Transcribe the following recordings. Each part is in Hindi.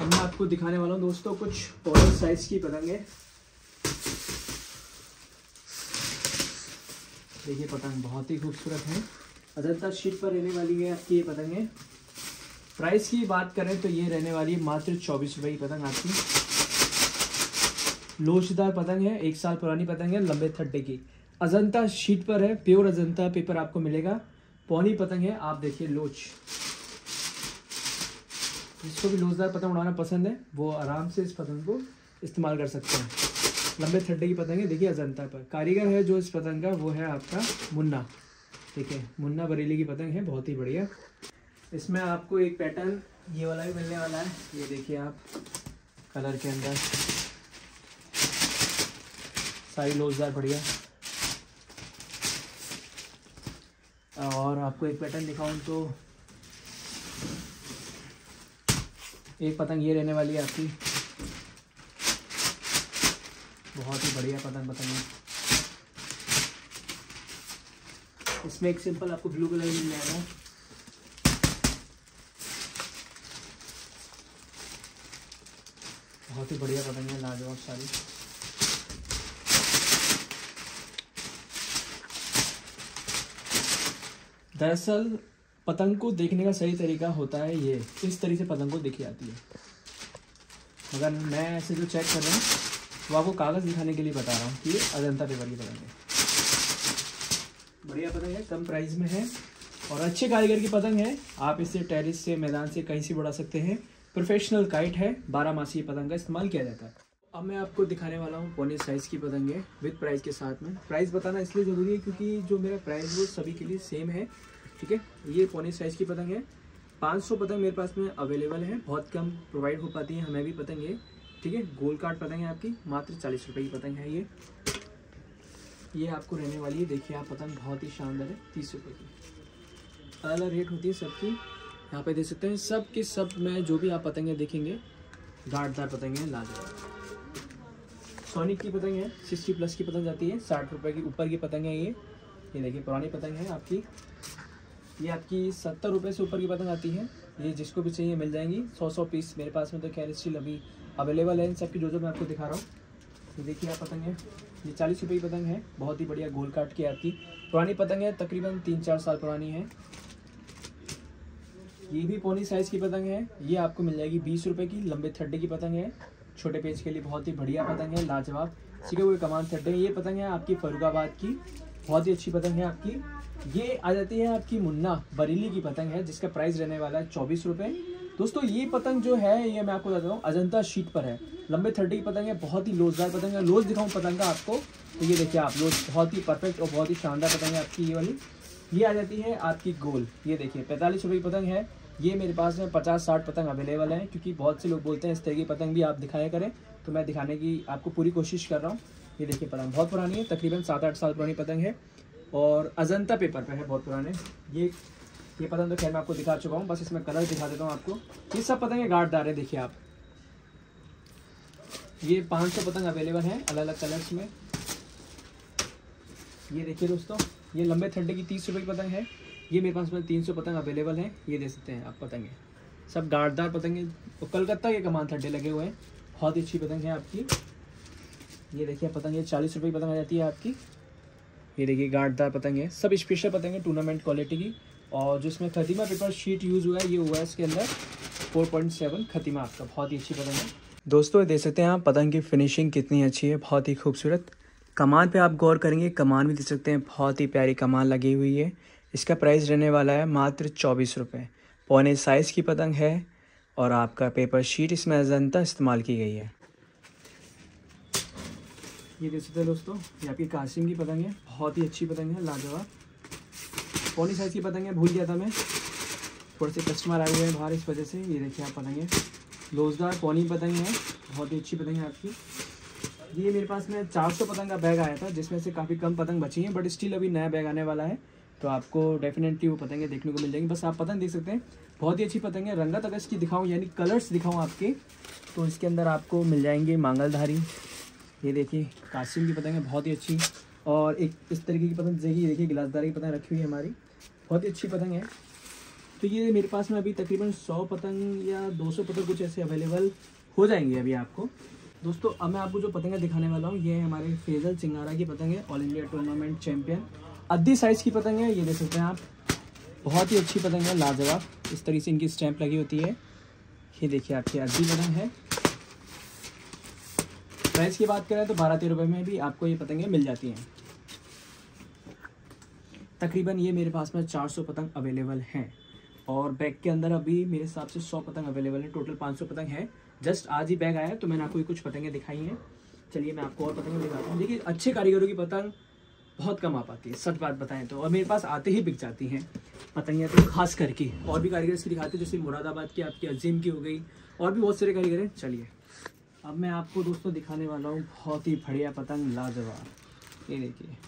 मैं आपको दिखाने वाला हूँ दोस्तों कुछ पॉनी साइज की पतंगे। देखिए पतंग बहुत ही खूबसूरत है, अजंता शीट पर रहने वाली है आपकी ये पतंगे। प्राइस की बात करें तो ये रहने वाली है मात्र 24 रुपये की पतंग आपकी। लोचदार पतंग है, 1 साल पुरानी पतंग है, लंबे थड्डे की, अजंता शीट पर है, प्योर अजंता पेपर आपको मिलेगा। पौनी पतंग है, आप देखिए लोच, जिसको भी लोचदार पतंग उड़ाना पसंद है वो आराम से इस पतंग को इस्तेमाल कर सकते हैं। लंबे थड्डे की पतंग है, देखिए अजंता पर। कारीगर है जो इस पतंग का वो है आपका मुन्ना, ठीक है, मुन्ना बरेली की पतंग है, बहुत ही बढ़िया। इसमें आपको एक पैटर्न ये वाला भी मिलने वाला है, ये देखिए आप कलर के अंदर, सारी लोचदार बढ़िया। और आपको एक पैटर्न दिखाऊं तो एक पतंग ये रहने वाली है आपकी, बहुत ही बढ़िया पतंग है। इसमें एक सिंपल आपको ब्लू कलर मिल जाएगा। बहुत ही बढ़िया पतंग है, लाजवाब सारी। दरअसल पतंग को देखने का सही तरीका होता है ये, इस तरीके से पतंग को देखी जाती है। मगर मैं ऐसे जो चेक कर रहा हूँ वो आपको कागज़ दिखाने के लिए बता रहा हूँ कि ये अजंता पेपर की पतंग है। बढ़िया पतंग है, कम प्राइस में है और अच्छे कारीगर की पतंग है। आप इसे टेरिस से, मैदान से, कहीं से उड़ा सकते हैं। प्रोफेशनल काइट है, 12 मासी पतंग का इस्तेमाल किया जाता है। अब मैं आपको दिखाने वाला हूँ पौनी साइज़ की पतंग है विद प्राइस के साथ में। प्राइस बताना इसलिए ज़रूरी है क्योंकि जो मेरा प्राइस वो सभी के लिए सेम है, ठीक है। ये पौनी साइज़ की पतंग है, 500 पतंग मेरे पास में अवेलेबल है, बहुत कम प्रोवाइड हो पाती है हमें भी पतंग है, ठीक है। गोल कार्ड पतंग है आपकी, मात्र 40 रुपये की पतंग है ये आपको रहने वाली है। देखिए आप पतंग बहुत ही शानदार है, 30 रुपये की। अलग अलग रेट होती है सबकी, यहाँ पे देख सकते हैं। सब के सब में जो भी आप पतंगे देखेंगे गांठदार पतंग है, लाजवाब। सोनिक की पतंग है, 60+ की पतंग जाती है, 60 रुपये की ऊपर की पतंग है ये देखिए पुरानी पतंग है आपकी। ये आपकी 70 रुपये से ऊपर की पतंग आती है। ये जिसको भी चाहिए मिल जाएंगी, 100 पीस मेरे पास में तो खैर स्टिल अभी अवेलेबल है इन सब की जो मैं आपको दिखा रहा हूँ। ये देखिए आप पतंग है, ये 40 रुपये की पतंग है, बहुत ही बढ़िया गोल काट की आपकी पुरानी पतंग है, तकरीबन 3-4 साल पुरानी है। ये भी पौनी साइज़ की पतंग है, ये आपको मिल जाएगी 20 रुपये की। लंबे थड्डे की पतंग है, छोटे पेज के लिए बहुत ही बढ़िया पतंग है, लाजवाब। सीखे हुए कमान थड्डे। ये पतंग है आपकी फर्रुखाबाद की, बहुत ही अच्छी पतंग है आपकी। ये आ जाती है आपकी मुन्ना बरेली की पतंग है, जिसका प्राइस रहने वाला है 24 रुपये। दोस्तों ये पतंग जो है ये मैं आपको बता हूँ अजंता शीट पर है, लंबे थड्डे की पतंग है, बहुत ही लोचदार पतंग है। लोच दिखाऊँ पतंग का आपको तो ये देखिए आप, लोच बहुत ही परफेक्ट और बहुत ही शानदार पतंग है आपकी ये वाली। ये आ जाती है आपकी गोल, ये देखिए 45 रुपये की पतंग है। ये मेरे पास में 50-60 पतंग अवेलेबल है, क्योंकि बहुत से लोग बोलते हैं इस तरह की पतंग भी आप दिखाया करें, तो मैं दिखाने की आपको पूरी कोशिश कर रहा हूँ। ये देखिए पतंग बहुत पुरानी है, तकरीबन 7-8 साल पुरानी पतंग है और अजंता पेपर पे है, बहुत पुराने। ये पतंग तो खैर मैं आपको दिखा चुका हूँ, बस इसमें कलर दिखा देता हूँ आपको। ये सब पतंगे गांठदार है, देखिए आप। ये 500 पतंग अवेलेबल है अलग अलग कलर्स में। ये देखिए दोस्तों, ये लंबे थड्डे की 30 रुपये की पतंग है। ये मेरे पास में 300 पतंग अवेलेबल है, ये दे सकते हैं आप पतंगे, सब गांठदार पतंगे और कलकत्ता के कमान थड्डे लगे हुए हैं, बहुत ही अच्छी पतंग है आपकी। ये देखिए पतंग, ये 40 रुपये की पतंग आ जाती है आपकी। ये देखिए गांठदार पतंग है, सब स्पेशल पतंग है, टूर्नामेंट क्वालिटी की। और जो इसमें खतीमा पेपर शीट यूज़ हुआ है ये हुआ है इसके अंदर 4.7 खतीमा आपका, बहुत ही अच्छी पतंग है। दोस्तों देख सकते हैं आप पतंग की फिनिशिंग कितनी अच्छी है, बहुत ही खूबसूरत। कमान पे आप गौर करेंगे, कमान भी देख सकते हैं, बहुत ही प्यारी कमान लगी हुई है। इसका प्राइस रहने वाला है मात्र 24 रुपये। पौने साइज़ की पतंग है और आपका पेपर शीट इसमें अजंता इस्तेमाल की गई है। ये देख सकते हैं दोस्तों, ये आपकी कासिम की पतंग है, बहुत ही अच्छी पतंग है, लाजवाब। पौनी साइज़ की पतंग है, भूल गया था मैं, थोड़े से कस्टमर आए हुए हैं बाहर इस वजह से। ये देखिए आप पतंग है, लोचदार पौनी पतंग है, बहुत ही अच्छी पतंग है आपकी। ये मेरे पास में 400 पतंग का बैग आया था, जिसमें से काफ़ी कम पतंग बची हैं, बट स्टिल अभी नया बैग आने वाला है, तो आपको डेफिनेटली वो पतंगें देखने को मिल जाएंगी। बस आप पतंग देख सकते हैं, बहुत ही अच्छी पतंग है। रंगत अगर इसकी दिखाऊँ, यानी कलर्स दिखाऊँ आपके, तो इसके अंदर आपको मिल जाएंगे मांगलधारी, ये देखिए कासिम की पतंग है, बहुत ही अच्छी। और एक इस तरीके की पतंग देखिए गिलासदारी की पतंग रखी हुई है हमारी, बहुत ही अच्छी पतंग है। तो ये मेरे पास में अभी तकरीबन 100 पतंग या 200 पतंग कुछ ऐसे अवेलेबल हो जाएंगे अभी आपको। दोस्तों अब मैं आपको जो पतंगें दिखाने वाला हूँ, ये है हमारे फैजल चिंगारा की पतंग है, ऑल इंडिया टूर्नामेंट चैंपियन। अद्दी साइज़ की पतंग है, ये देख सकते हैं आप, बहुत ही अच्छी पतंग है, लाजवाब। इस तरीके से इनकी स्टैंप लगी होती है। ये देखिए आपकी अद्दी पतंग है। प्राइस की बात करें तो 12-13 रुपये में भी आपको ये पतंगें मिल जाती हैं। तकरीबन ये मेरे पास में 400 पतंग अवेलेबल हैं और बैग के अंदर अभी मेरे हिसाब से 100 पतंग अवेलेबल है। टोटल 500 पतंग है। जस्ट आज ही बैग आया तो मैंने आपको कुछ पतंगें दिखाई हैं। चलिए मैं आपको और पतंगें दिखाता हूँ। देखिए अच्छे कारीगरों की पतंग बहुत कम आ पाती है, सच बात बताएं तो, और मेरे पास आते ही बिक जाती हैं पतंगें तो खास करके। और भी कारीगर इसकी दिखाते हैं, जैसे मुरादाबाद की आपकी अजीम की हो गई, और भी बहुत सारे कारीगर हैं। चलिए अब मैं आपको दोस्तों दिखाने वाला हूँ बहुत ही बढ़िया पतंग, लाजवाब। ये देखिए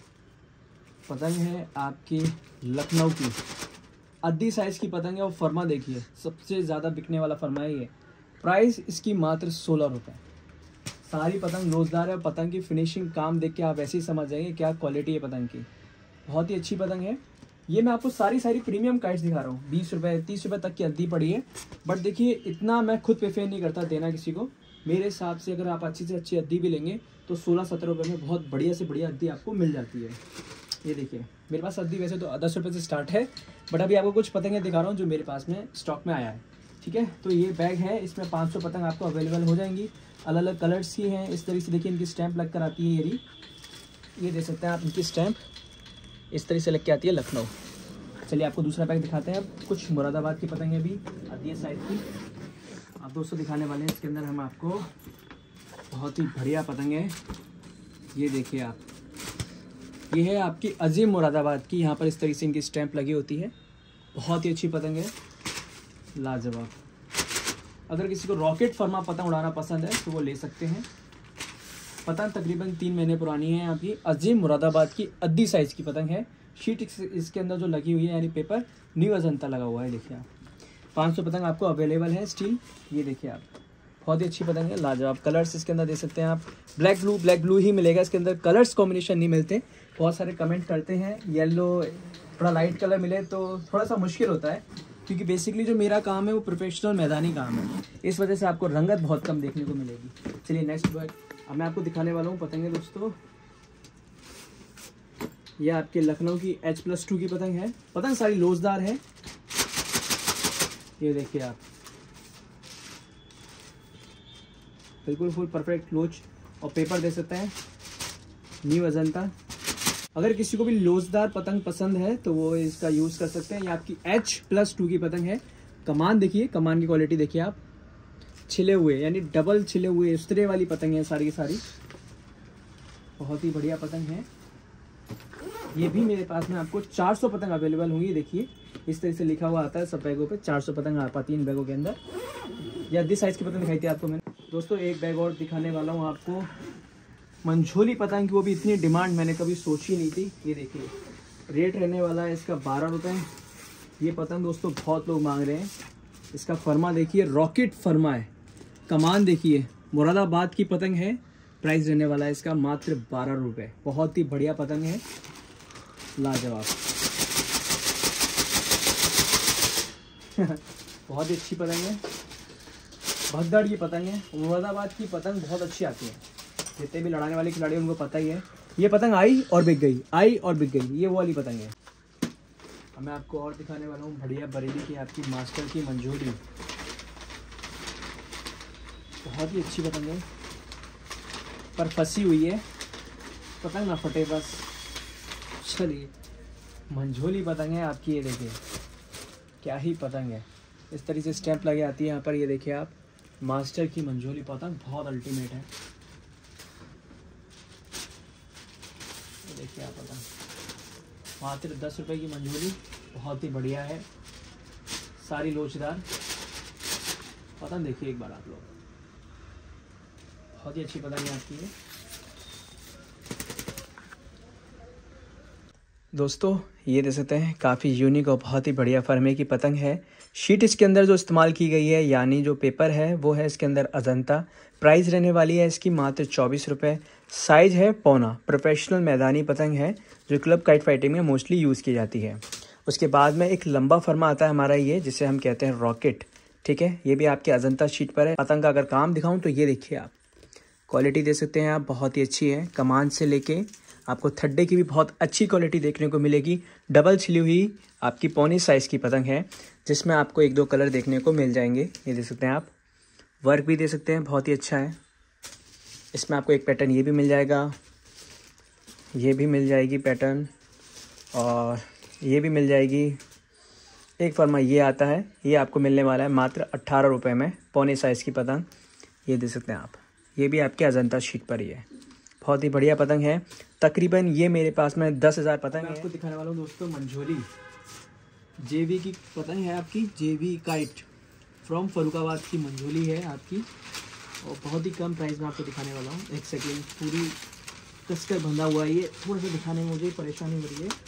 पतंग है आपकी लखनऊ की, अद्दी साइज़ की पतंग है और फरमा देखिए सबसे ज़्यादा बिकने वाला फरमा है ये। प्राइस इसकी मात्र 16 रुपये। सारी पतंग लोजदार है और पतंग की फिनिशिंग काम देख के आप ऐसे ही समझ जाएंगे क्या क्वालिटी है पतंग की। बहुत ही अच्छी पतंग है ये। मैं आपको सारी प्रीमियम काइट्स दिखा रहा हूँ। 20 रुपये 30 रुपये तक की अद्दी पड़ी है, बट देखिए इतना मैं खुद प्रेफर नहीं करता देना किसी को। मेरे हिसाब से अगर आप अच्छी से अच्छी अद्दी भी लेंगे तो 16-17 रुपये में बहुत बढ़िया से बढ़िया अद्दी आपको मिल जाती है। ये देखिए मेरे पास अद्दी वैसे तो 10 रुपये से स्टार्ट है, बट अभी आपको कुछ पतंगें दिखा रहा हूँ जो मेरे पास में स्टॉक में आया है। ठीक है, तो ये बैग है, इसमें 500 पतंग आपको अवेलेबल हो जाएंगी। अलग अलग कलर्स की हैं। इस तरीके से देखिए इनकी स्टैंप लग कर आती है। ये देख सकते हैं आप, इनकी स्टैंप इस तरीके से लग के आती है लखनऊ। चलिए आपको दूसरा बैग दिखाते हैं। अब कुछ मुरादाबाद की पतंगें भी अद्दी साइज की आप दोस्तों दिखाने वाले हैं। इसके अंदर हम आपको बहुत ही बढ़िया पतंग है। ये देखिए आप, ये है आपकी अजीम मुरादाबाद की। यहाँ पर इस तरीके से इनकी स्टैंप लगी होती है। बहुत ही अच्छी पतंग है, लाजवाब। अगर किसी को रॉकेट फरमा पतंग उड़ाना पसंद है तो वो ले सकते हैं। पतंग तकरीबन 3 महीने पुरानी है। आपकी अजीम मुरादाबाद की अद्दी साइज़ की पतंग है। शीट इसके अंदर जो लगी हुई है यानी पेपर न्यू अजंता लगा हुआ है। देखिए आप 500 पतंग आपको अवेलेबल है स्टील। ये देखिए आप, बहुत ही अच्छी पतंग है, लाजवाब। कलर्स इसके अंदर देख सकते हैं आप, ब्लैक ब्लू ही मिलेगा इसके अंदर, कलर्स कॉम्बिनेशन नहीं मिलते। बहुत सारे कमेंट करते हैं येलो थोड़ा लाइट कलर मिले तो थोड़ा सा मुश्किल होता है, क्योंकि बेसिकली जो मेरा काम है वो प्रोफेशनल मैदानी काम है, इस वजह से आपको रंगत बहुत कम देखने को मिलेगी। चलिए नेक्स्ट बैग अब मैं आपको दिखाने वाला हूँ पतंग दोस्तों। यह आपके लखनऊ की H+2 की पतंग है। पतंग सारी लोजदार है। ये देखिए आप, बिल्कुल फुल परफेक्ट लोच, और पेपर दे सकते हैं न्यू अजंता। अगर किसी को भी लोजदार पतंग पसंद है तो वो इसका यूज़ कर सकते हैं। ये आपकी H+2 की पतंग है। कमान देखिए, कमान की क्वालिटी देखिए आप, छिले हुए यानी डबल छिले हुए उस्तरे वाली पतंग है सारी की सारी। बहुत ही बढ़िया पतंग है। ये भी मेरे पास में आपको 400 पतंग अवेलेबल होंगी। देखिए इस तरह से लिखा हुआ आता है सब बैगों पे, 400 पतंग आ पाती है इन बैगों के अंदर। ये अद्दी साइज़ की पतंग दिखाई थी आपको मैंने। दोस्तों एक बैग और दिखाने वाला हूँ आपको, मंझोली पतंग की। वो भी इतनी डिमांड मैंने कभी सोची नहीं थी। ये देखिए रेट रहने वाला है इसका 12 रुपये। ये पतंग दोस्तों बहुत लोग मांग रहे हैं। इसका फरमा देखिए, रॉकेट फरमा है। कमान देखिए, मुरादाबाद की पतंग है। प्राइस रहने वाला है इसका मात्र 12 रुपये। बहुत ही बढ़िया पतंग है, लाजवाब। बहुत ही अच्छी पतंग है, भगदड़ की पतंग है। मुरादाबाद की पतंग बहुत अच्छी आती है, जितने भी लड़ाने वाले खिलाड़ी उनको पता ही है। ये पतंग आई और बिक गई, आई और बिक गई, ये वो वाली पतंग है। अब मैं आपको और दिखाने वाला हूँ बढ़िया बरेली की आपकी मास्टर की मंझोली। बहुत ही अच्छी पतंग है, पर फंसी हुई है, पतंग ना फटे बस। चलिए मंझोली पतंग है आपकी। ये देखिए क्या ही पतंग है, इस तरीके से स्टैंप लगे आती है यहाँ पर। ये देखिए आप, मास्टर की मंझोली पतंग बहुत अल्टीमेट है। देखिए आप पतंग मात्र 10 रुपये की मंझोली, बहुत ही बढ़िया है, सारी लोचदार पतंग। देखिए एक बार आप लोग, बहुत ही अच्छी पतंग आपकी है। दोस्तों ये देख सकते हैं, काफ़ी यूनिक और बहुत ही बढ़िया फरमे की पतंग है। शीट इसके अंदर जो इस्तेमाल की गई है यानी जो पेपर है वो है इसके अंदर अजंता। प्राइस रहने वाली है इसकी मात्र 24 रुपये। साइज़ है पौना। प्रोफेशनल मैदानी पतंग है जो क्लब काइट फाइटिंग में मोस्टली यूज़ की जाती है। उसके बाद में एक लंबा फरमा आता है हमारा ये, जिसे हम कहते हैं रॉकेट। ठीक है, ये भी आपके अजंता शीट पर है। पतंग का अगर काम दिखाऊं तो ये देखिए आप, क्वालिटी दे सकते हैं आप, बहुत ही अच्छी है। कमान से लेके आपको थड्डे की भी बहुत अच्छी क्वालिटी देखने को मिलेगी। डबल छिली हुई आपकी पौनी साइज़ की पतंग है, जिसमें आपको 1-2 कलर देखने को मिल जाएंगे। ये देख सकते हैं आप, वर्क भी दे सकते हैं, बहुत ही अच्छा है। इसमें आपको एक पैटर्न ये भी मिल जाएगा, ये भी मिल जाएगी पैटर्न, और ये भी मिल जाएगी। एक फरमा ये आता है, ये आपको मिलने वाला है मात्र 18 रुपये में, पौने साइज़ की पतंग। ये देख सकते हैं आप, ये भी आपके अजंता शीट पर ही है, बहुत ही बढ़िया पतंग है। तकरीबन ये मेरे पास में 10,000 पतंग है। आपको दिखाने वाला हूँ दोस्तों मंझोली जेवी की पतंग है आपकी, जेवी काइट फ्रॉम फरुखाबाद की मंझोली है आपकी, और बहुत ही कम प्राइस में आपको दिखाने वाला हूँ। एक सेकेंड, पूरी कसकर बंधा हुआ है ये, थोड़ा सा दिखाने में मुझे परेशानी हो रही है।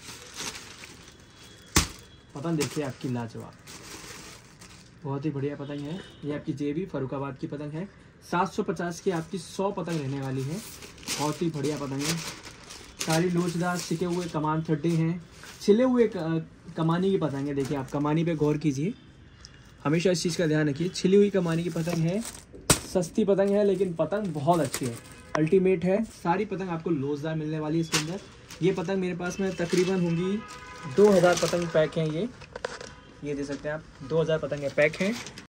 पतंग देखिए आपकी लाजवाब, बहुत ही बढ़िया पतंग है। ये आपकी जेवी फरुखाबाद की पतंग है। 750 की आपकी 100 पतंग रहने वाली है, बहुत ही बढ़िया पतंग है। सारी लोचदार सिके हुए कमान थड्डे हैं, छिले हुए कमानी की पतंग है। देखिए आप कमानी पे गौर कीजिए, हमेशा इस चीज़ का ध्यान रखिए। छिली हुई कमानी की पतंग है, सस्ती पतंग है, लेकिन पतंग बहुत अच्छी है, अल्टीमेट है। सारी पतंग आपको लोचदार मिलने वाली है इसके अंदर। ये पतंग मेरे पास में तकरीबन होंगी 2000 पतंग पैक हैं ये देख सकते हैं आप, 2000 पतंग पैक हैं।